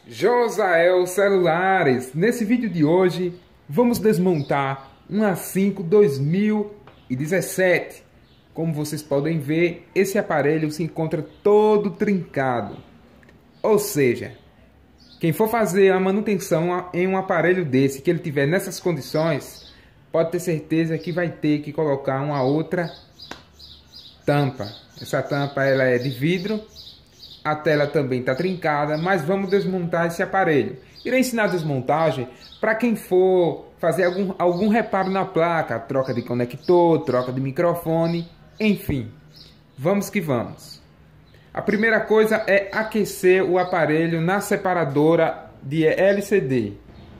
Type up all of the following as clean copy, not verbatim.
Josael Celulares. Nesse vídeo de hoje vamos desmontar um A5 2017. Como vocês podem ver, esse aparelho se encontra todo trincado. Ou seja, quem for fazer a manutenção em um aparelho desse, que ele tiver nessas condições, pode ter certeza que vai ter que colocar uma outra tampa. Essa tampa ela é de vidro. A tela também está trincada, mas vamos desmontar esse aparelho. Irei ensinar a desmontagem para quem for fazer algum reparo na placa, troca de conector, troca de microfone, enfim. Vamos que vamos. A primeira coisa é aquecer o aparelho na separadora de LCD.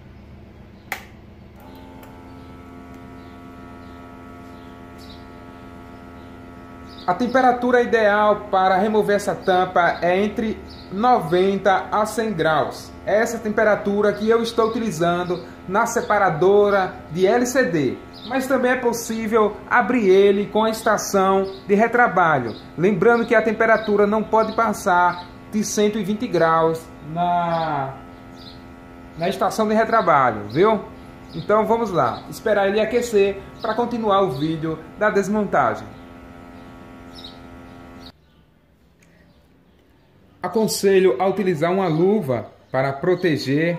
A temperatura ideal para remover essa tampa é entre 90 a 100 graus. É essa temperatura que eu estou utilizando na separadora de LCD. Mas também é possível abrir ele com a estação de retrabalho. Lembrando que a temperatura não pode passar de 120 graus na estação de retrabalho, viu? Então vamos lá, esperar ele aquecer para continuar o vídeo da desmontagem. Aconselho a utilizar uma luva para proteger.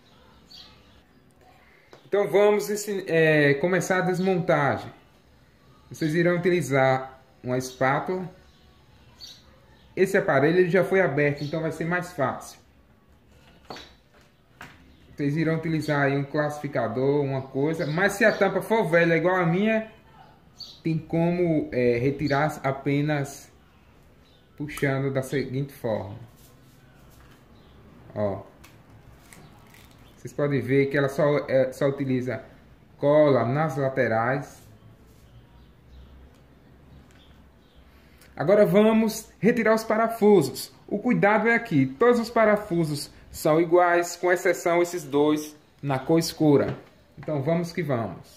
Então vamos começar a desmontagem. Vocês irão utilizar uma espátula. Esse aparelho ele já foi aberto, então vai ser mais fácil. Vocês irão utilizar aí um classificador, uma coisa. Mas se a tampa for velha igual a minha, tem como retirar apenas puxando da seguinte forma. Ó. Vocês podem ver que ela só utiliza cola nas laterais. Agora vamos retirar os parafusos. O cuidado é aqui. Todos os parafusos são iguais, com exceção esses dois na cor escura. Então vamos que vamos.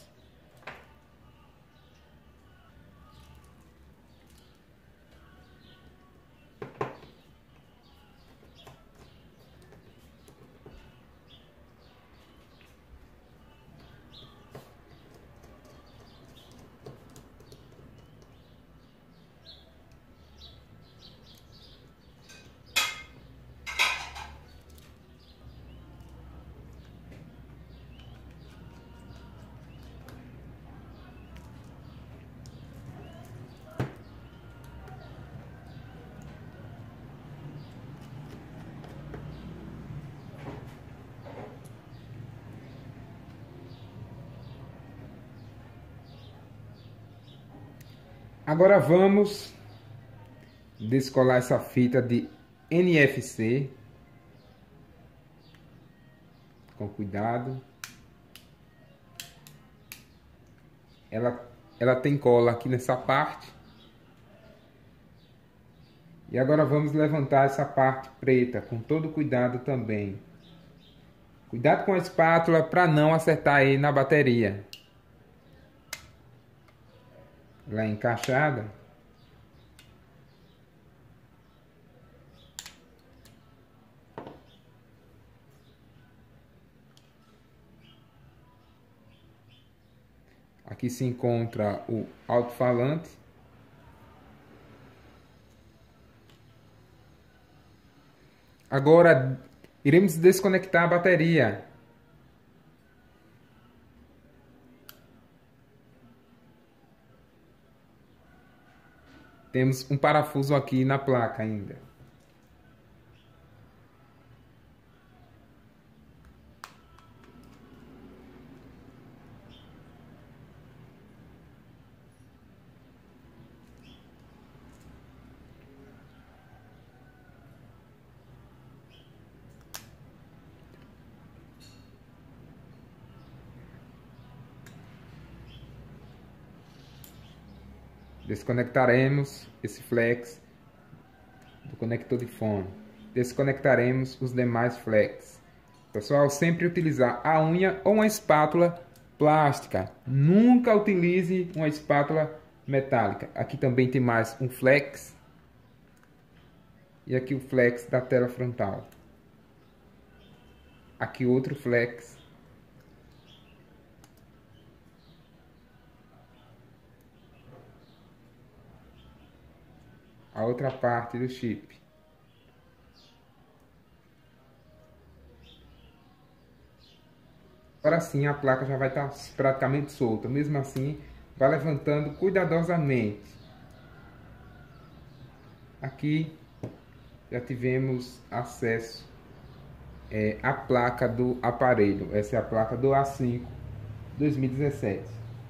Agora vamos descolar essa fita de NFC com cuidado. Ela tem cola aqui nessa parte. E agora vamos levantar essa parte preta com todo cuidado também. Cuidado com a espátula para não acertar aí na bateria. Ela é encaixada. Aqui se encontra o alto-falante. Agora iremos desconectar a bateria. Temos um parafuso aqui na placa ainda. Desconectaremos esse flex do conector de fone. Desconectaremos os demais flex. Pessoal, sempre utilizar a unha ou uma espátula plástica. Nunca utilize uma espátula metálica. Aqui também tem mais um flex. E aqui o flex da tela frontal. Aqui outro flex. A outra parte do chip. Agora sim a placa já vai estar praticamente solta. Mesmo assim, vai levantando cuidadosamente. Aqui já tivemos acesso à placa do aparelho. Essa é a placa do A5 2017.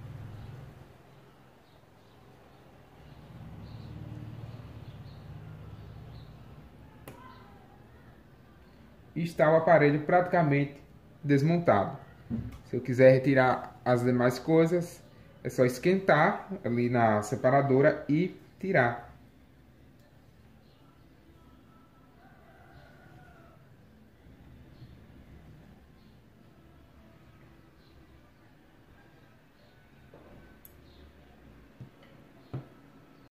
E está o aparelho praticamente desmontado. Se eu quiser retirar as demais coisas, é só esquentar ali na separadora e tirar.